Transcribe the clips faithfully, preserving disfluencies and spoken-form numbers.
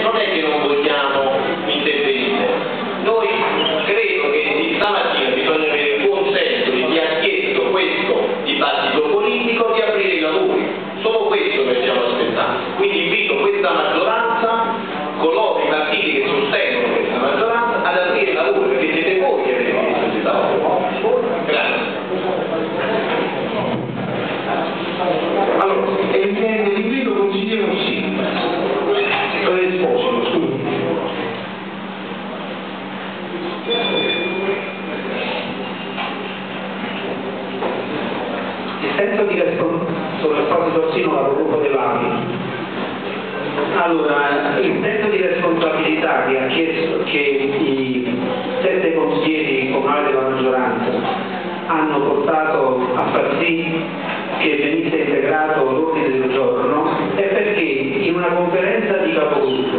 non è che non vogliamo intervenire, noi credo che stamattina bisogna avere il buon senso di chi ha chiesto questo dibattito politico di aprire i lavori, solo questo che stiamo aspettando. Quindi invito questa maggioranza, coloro i partiti che sostengono questa maggioranza, ad aprire i lavori, perché siete voi che avete chiesto questi lavori. Grazie. Allora, è evidente, l'invito consigliere Orsini. Esposito, scusi. Il senso di responsabilità, sono Esposito Orsino, la gruppo dell'A P I. Allora, il senso di responsabilità che ha chiesto che i sette consiglieri comunali della maggioranza hanno portato a far sì che venisse integrato l'ordine del giorno è perché in una conferenza di capogruppo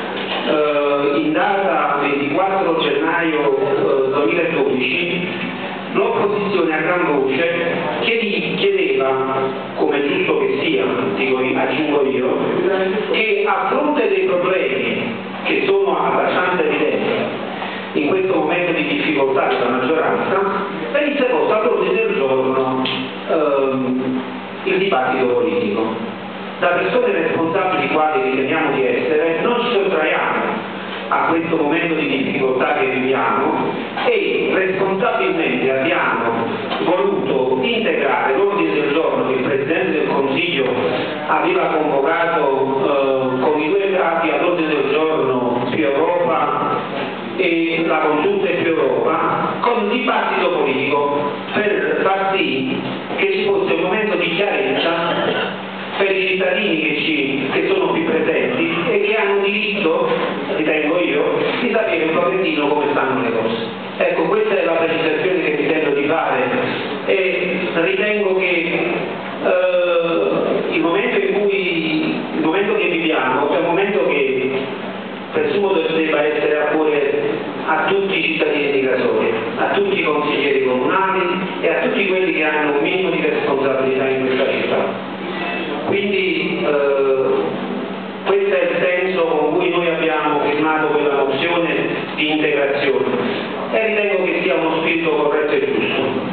eh, in data ventiquattro gennaio eh, duemiladodici l'opposizione a gran voce chiedeva, come giusto che sia, dico, aggiungo io, che a fronte dei problemi che sono abbastanza evidenti in questo momento di difficoltà della maggioranza venisse posto all'ordine del giorno ehm, il dibattito politico. Da persone responsabili quali riteniamo di essere, non ci sottraiamo a questo momento di difficoltà che viviamo e responsabilmente abbiamo voluto integrare l'ordine del giorno che il Presidente del Consiglio aveva convocato eh, con i due capi all'ordine del giorno più Europa e la consulta più Europa con un dibattito politico per far sì che ci fosse un momento di chiarezza per i cittadini che, ci, che sono qui presenti e che hanno diritto, ritengo io, di sapere un pochettino come stanno le cose. Ecco, questa è la precisazione che mi sento di fare e ritengo che eh, il momento in cui il momento che viviamo è un momento che presumo debba essere a cuore a tutti i cittadini di Casoria, a tutti i consiglieri comunali e a tutti quelli che hanno un minimo di responsabilità in questa città. Quindi eh, questo è il senso con cui noi abbiamo firmato quella mozione di integrazione e ritengo che sia uno spirito corretto e giusto.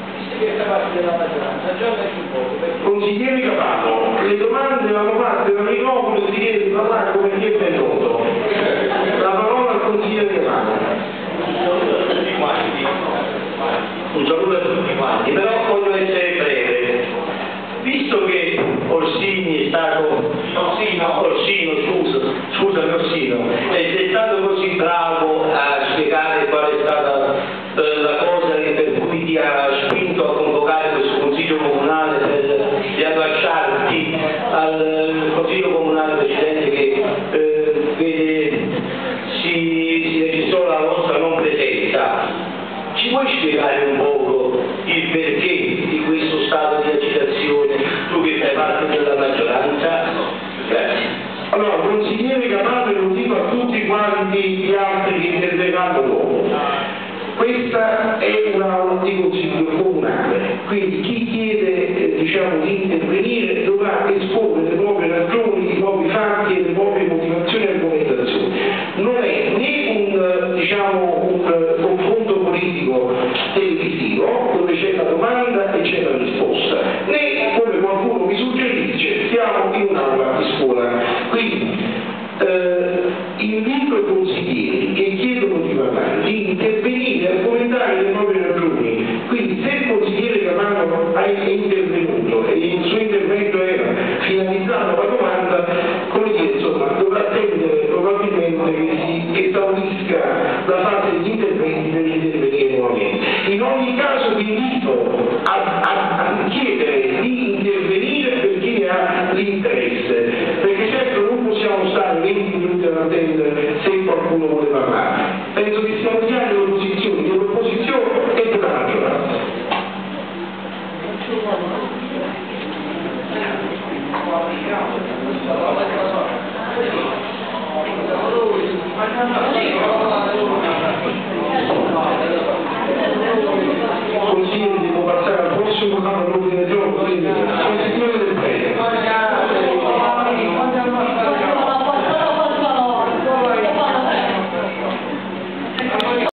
Consigliere Cavallo, le domande vanno fatte dal microfono e si chiede di parlare come chi è ben noto. La parola al consigliere Cavallo. Un saluto a tutti quanti, però voglio essere breve. Visto che Orsini è stato Orsino, Orsino scusa, scusami Orsino, è stato così bravo a spiegare qual è stata eh, la cosa per cui ti ha spinto a convocare questo Consiglio Comunale per riallacciarti al Consiglio Comunale precedente che eh, vede si, si registrò la vostra non presenza, ci puoi spiegare un poco il perché di questo stato di agitazione, tu che fai parte della maggioranza? Grazie. Allora, consigliere Cavallo, lo dico a tutti quanti gli altri che interverranno dopo. Questa è un'aula di consiglio comunale, quindi chi chiede eh, diciamo, di intervenire dovrà esporre le proprie ragioni, i propri fatti e le proprie motivazioni e argomentazioni. Non è né un, diciamo, un uh, confronto politico televisivo dove c'è la domanda e c'è la risposta, né come qualcuno mi suggerisce siamo in un'aula di scuola. Quindi eh, invito i consiglieri che chiedono di parlare di intervenire a commentare le proprie ragioni. Quindi se il consigliere Cavallo è intervenuto e il suo intervento era finalizzato alla domanda, come dire, insomma, dovrà attendere probabilmente che si esaurisca la fase degli interventi per intervenire nuovamente. In ogni caso vi invito a, a, a chiedere di intervenire per chi ne ha l'interesse, perché certo non possiamo stare venti minuti ad attendere se qualcuno vuole parlare.